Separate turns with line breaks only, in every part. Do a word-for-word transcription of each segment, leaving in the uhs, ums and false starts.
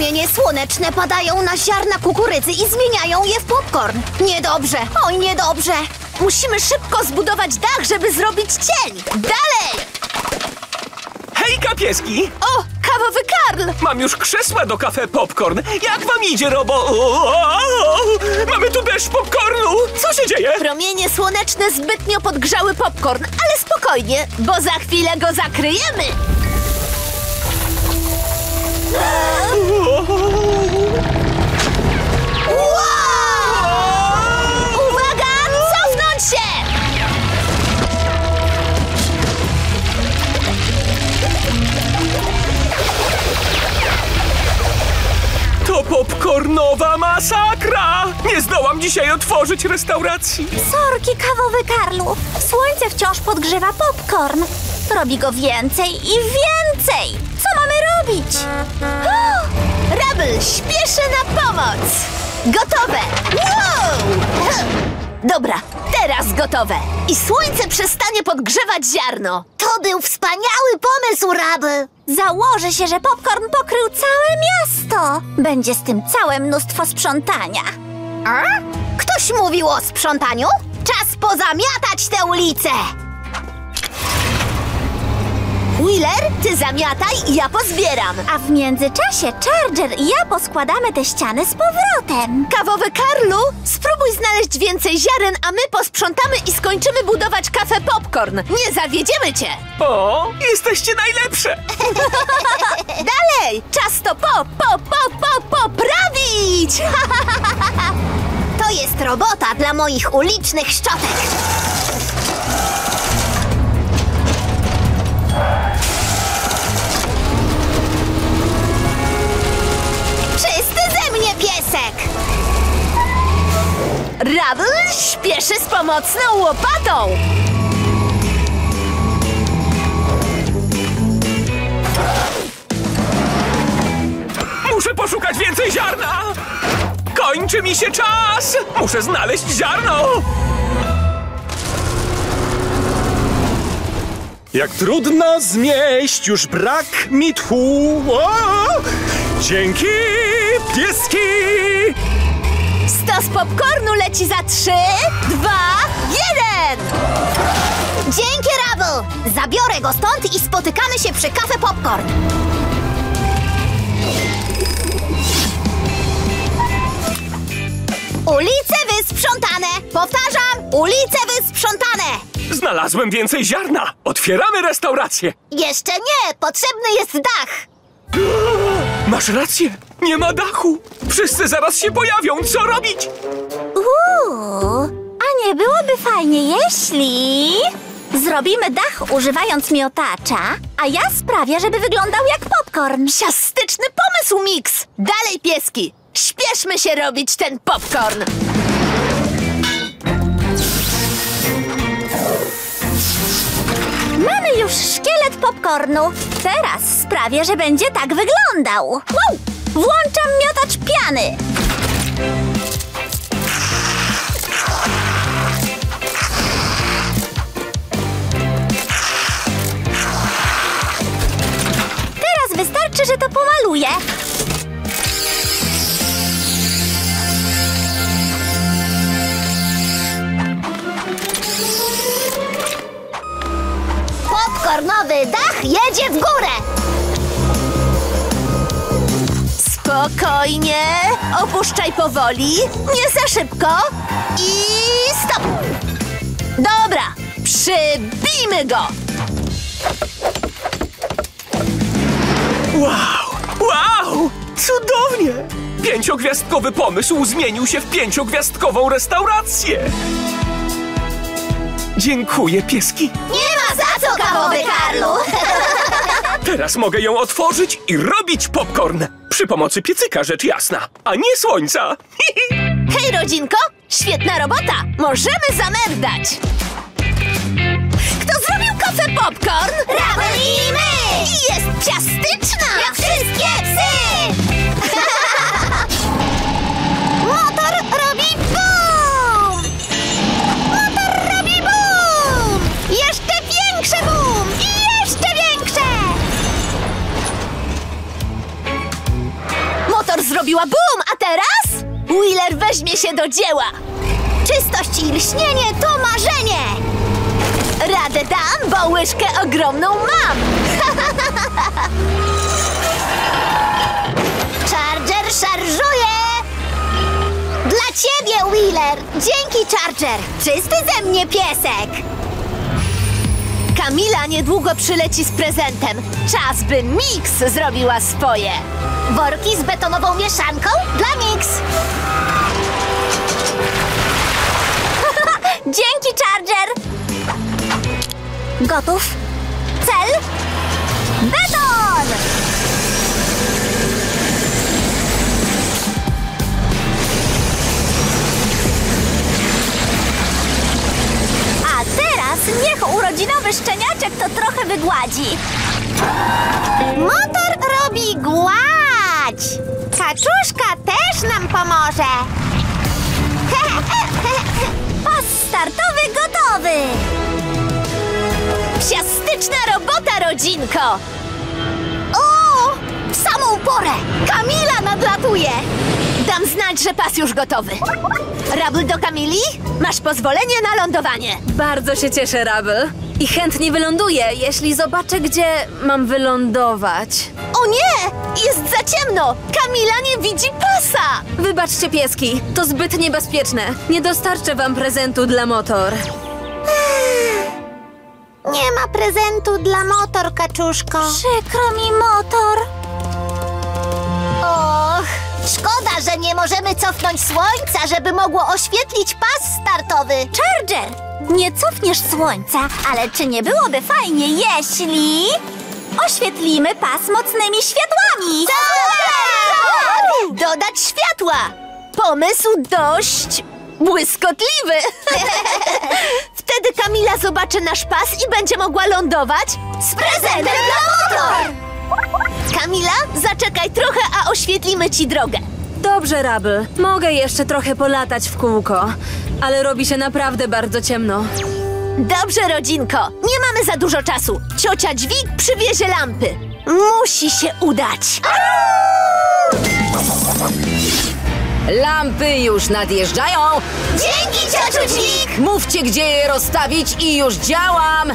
Promienie słoneczne padają na ziarna kukurydzy i zmieniają je w popcorn. Niedobrze, oj niedobrze. Musimy szybko zbudować dach, żeby zrobić cień. Dalej!
Hejka, pieski!
O, kawowy Karl!
Mam już krzesła do kafe popcorn. Jak wam idzie, robo? O, o, o, mamy tu deszcz popcornu! Co się dzieje?
Promienie słoneczne zbytnio podgrzały popcorn, ale spokojnie, bo za chwilę go zakryjemy. Wow! Uwaga! Cofnąć się!
To popcornowa masakra! Nie zdołam dzisiaj otworzyć restauracji.
Sorki, kawowy Karlu. Słońce wciąż podgrzewa popcorn. Robi go więcej i więcej. Co mamy robić?
Rubble śpieszy na pomoc! Gotowe! Wow! Dobra, teraz gotowe. I słońce przestanie podgrzewać ziarno. To był wspaniały pomysł, Rubble.
Założę się, że popcorn pokrył całe miasto. Będzie z tym całe mnóstwo sprzątania.
A? Ktoś mówił o sprzątaniu? Czas pozamiatać tę ulicę! Wheeler, ty zamiataj i ja pozbieram.
A w międzyczasie Charger i ja poskładamy te ściany z powrotem.
Kawowy Karlu, spróbuj znaleźć więcej ziaren, a my posprzątamy i skończymy budować kafę popcorn. Nie zawiedziemy cię!
O, jesteście najlepsze!
Dalej! Czas to po, po, po, po, poprawić! To jest robota dla moich ulicznych szczotek. Czysty ze mnie piesek! Rubble śpieszy z pomocną łopatą.
Muszę poszukać więcej ziarna! Kończy mi się czas! Muszę znaleźć ziarno! Jak trudno zmieść, już brak mi tchu. O! Dzięki, pieski!
Stos popcornu leci za trzy, dwa, jeden! Dzięki, Rubble! Zabiorę go stąd i spotykamy się przy kafę popcorn. Ulice wysprzątane! Powtarzam, ulice wysprzątane!
Znalazłem więcej ziarna! Otwieramy restaurację!
Jeszcze nie! Potrzebny jest dach!
Masz rację! Nie ma dachu! Wszyscy zaraz się pojawią! Co robić?
Uuu, a nie byłoby fajnie, jeśli... Zrobimy dach używając miotacza, a ja sprawię, żeby wyglądał jak popcorn.
Siastyczny pomysł, Mix! Dalej, pieski! Śpieszmy się robić ten popcorn!
Mamy już szkielet popcornu. Teraz sprawię, że będzie tak wyglądał. Wow! Włączam miotacz piany. Teraz wystarczy, że to pomaluję.
Popcornowy dach jedzie w górę! Spokojnie, opuszczaj powoli, nie za szybko i stop! Dobra, przybijmy go!
Wow! Wow! Cudownie! Pięciogwiazdkowy pomysł zmienił się w pięciogwiazdkową restaurację! Dziękuję, pieski!
Nie ma za co, kawowy Karlu!
Teraz mogę ją otworzyć i robić popcorn! Przy pomocy piecyka, rzecz jasna, a nie słońca!
Hej, rodzinko! Świetna robota! Możemy zamerdać! Kto zrobił kafę popcorn? Rubble i my! I jest ciastyczna! Jak wszystkie psy! Motor robi bum! Motor robi bum! Jeszcze większy bum! I jeszcze większe! zrobiła bum, a teraz Wheeler weźmie się do dzieła. Czystość i lśnienie to marzenie. Radę dam, bo łyżkę ogromną mam. Charger szarżuje. Dla ciebie, Wheeler. Dzięki, Charger. Czysty ze mnie piesek. Kamila niedługo przyleci z prezentem. Czas, by Mix zrobiła swoje. Worki z betonową mieszanką dla Mix.
Dzięki, Charger! Gotów? Cel? Beton! A teraz niech urodzinowy szczeniaczek to trochę wygładzi.
Motor robi gładź. Kaczuszka też nam pomoże.
Pas startowy gotowy!
Psiastyczna robota, rodzinko! O! W samą porę! Kamila nadlatuje! Dam znać, że pas już gotowy. Rubble do Kamili? Masz pozwolenie na lądowanie.
Bardzo się cieszę, Rubble. I chętnie wyląduję, jeśli zobaczę, gdzie mam wylądować.
O nie! Jest za ciemno! Kamila nie widzi pasa!
Wybaczcie, pieski, to zbyt niebezpieczne. Nie dostarczę wam prezentu dla motor.
Nie ma prezentu dla motor, kaczuszko.
Przykro mi, motor.
Och, szkoda, że nie możemy cofnąć słońca, żeby mogło oświetlić pas startowy.
Charger, nie cofniesz słońca, ale czy nie byłoby fajnie, jeśli oświetlimy pas mocnymi światłami?
Tak! Dodać światła! Pomysł dość błyskotliwy. Wtedy Kamila zobaczy nasz pas i będzie mogła lądować z prezentem dla motor! Kamila, zaczekaj trochę, a oświetlimy ci drogę.
Dobrze, Rubble. Mogę jeszcze trochę polatać w kółko, ale robi się naprawdę bardzo ciemno.
Dobrze, rodzinko. Nie mamy za dużo czasu. Ciocia Dźwig przywiezie lampy. Musi się udać.
Lampy już nadjeżdżają!
Dzięki, ciociu Dźwig!
Mówcie, gdzie je rozstawić i już działam!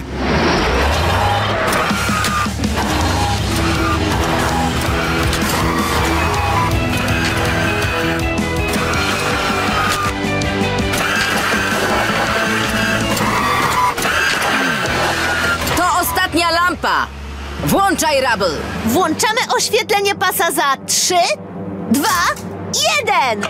To ostatnia lampa! Włączaj, Rubble!
Włączamy oświetlenie pasa za trzy, dwa, jeden!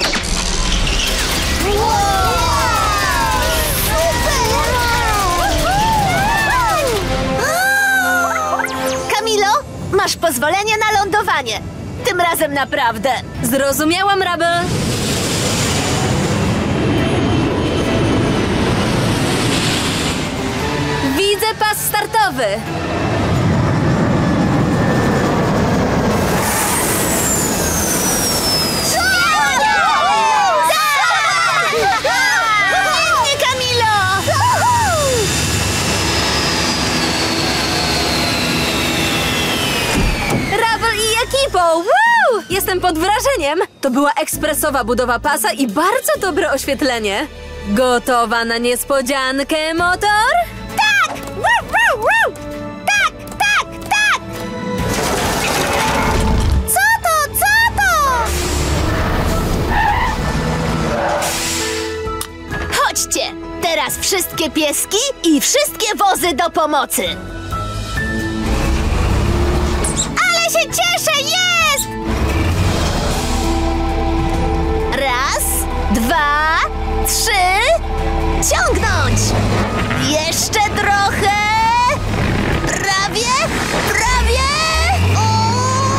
Kamilo, masz pozwolenie na lądowanie. Tym razem naprawdę.
Zrozumiałam, Rubble. Widzę pas startowy.
Pięknie, Kamilo!
Rubble i ekipą! Woo! Jestem pod wrażeniem! To była ekspresowa budowa pasa i bardzo dobre oświetlenie. Gotowa na niespodziankę, motor?
Tak! Wow, wow, wow! Tak, tak, tak! Co to, co to? Chodźcie! Teraz wszystkie pieski i wszystkie wozy do pomocy! Ale się cieszę! Jest! Raz, dwa, trzy... Ciągnąć! Jeszcze trochę! Prawie! Prawie! O!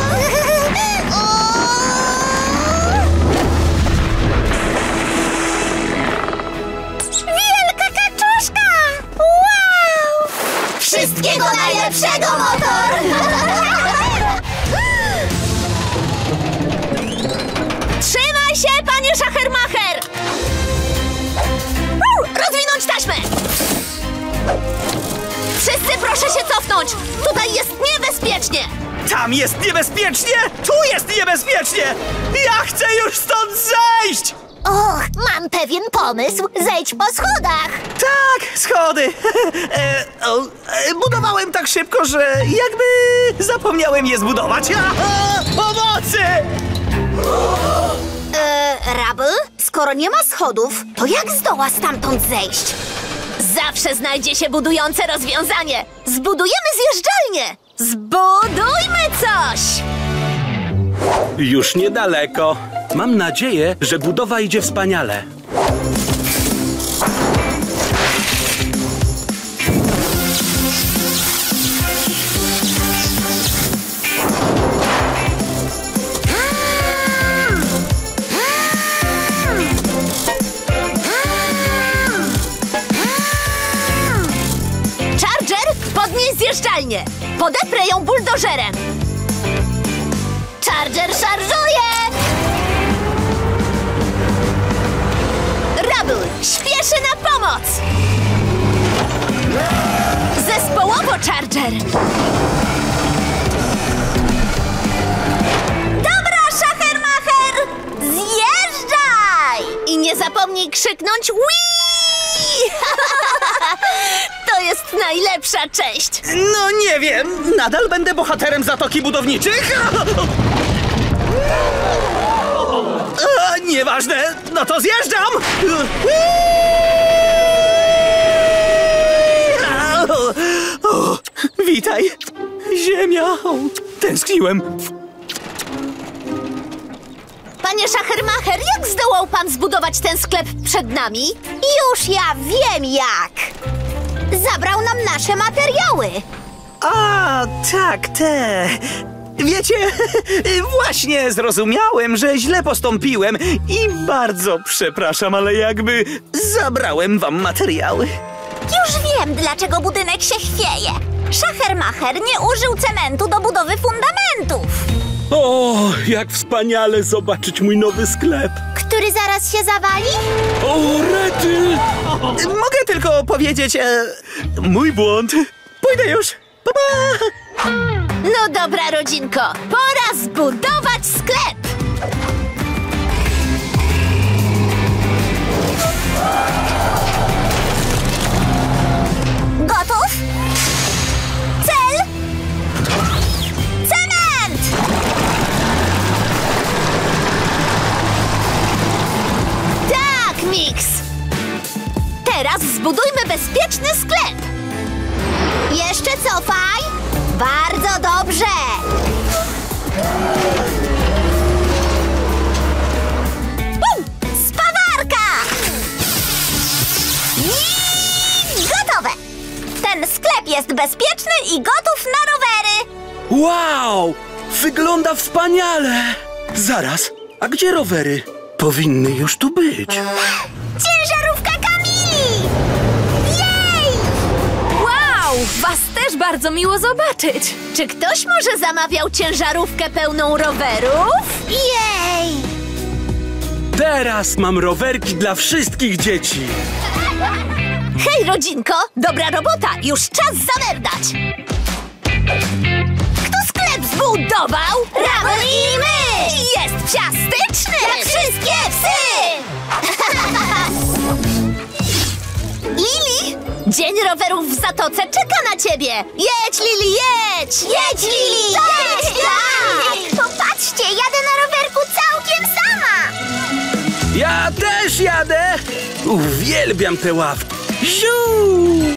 O! Wielka kaczuszka! Wow! Wszystkie
Tam jest niebezpiecznie! Tu jest niebezpiecznie! Ja chcę już stąd zejść!
Och, mam pewien pomysł. Zejdź po schodach.
Tak, schody. E, o, e, budowałem tak szybko, że jakby zapomniałem je zbudować. Aha, pomocy!
E, Rubble, skoro nie ma schodów, to jak zdoła stamtąd zejść? Zawsze znajdzie się budujące rozwiązanie. Zbudujemy zjeżdżalnię. Zbudujmy coś!
Już niedaleko. Mam nadzieję, że budowa idzie wspaniale.
Charger, podnieś zjeżdżalnię. Podeprę ją buldożerem. Charger szarżuje! Rubble śpieszy na pomoc! Zespołowo, Charger! Dobra, Schachermacher! Zjeżdżaj! I nie zapomnij krzyknąć Wii! To jest najlepsza część!
No nie wiem, nadal będę bohaterem Zatoki Budowniczych? A, nieważne, no to zjeżdżam! O, witaj, ziemia! Tęskniłem.
Panie Schachermacher, jak zdołał pan zbudować ten sklep przed nami? Już ja wiem jak! Zabrał nam nasze materiały!
A, tak, te... Wiecie, właśnie zrozumiałem, że źle postąpiłem i bardzo przepraszam, ale jakby zabrałem wam materiały.
Już wiem, dlaczego budynek się chwieje. Schachermacher nie użył cementu do budowy fundamentów.
O, jak wspaniale zobaczyć mój nowy sklep.
Który zaraz się zawali?
O, rety!
Mogę tylko powiedzieć, e, mój błąd. Pójdę już. Pa, pa.
No dobra, rodzinko, pora zbudować sklep!
Gotów? Cel? Cement!
Tak, Mix! Teraz zbudujmy bezpieczny sklep! Jeszcze cofaj! Bardzo dobrze! Bum! Spawarka! I gotowe!
Ten sklep jest bezpieczny i gotów na rowery.
Wow! Wygląda wspaniale! Zaraz, a gdzie rowery? Powinny już tu być.
Ciężarówka Kamili! Jej!
Wow! Was też bardzo miło zobaczyć.
Czy ktoś może zamawiał ciężarówkę pełną rowerów?
Jej!
Teraz mam rowerki dla wszystkich dzieci.
Hej, rodzinko! Dobra robota! Już czas zamerdać! Kto sklep zbudował? Rubble i my! Jest psiastyczny! Jak wszystkie psy! Lili! Dzień rowerów w Zatoce czeka na ciebie! Jedź, Lili, jedź! Jedź, Lili!
Tak,
jedź!
tak! Popatrzcie, jadę na rowerku całkiem sama!
Ja też jadę! Uwielbiam te ławki. Ziu!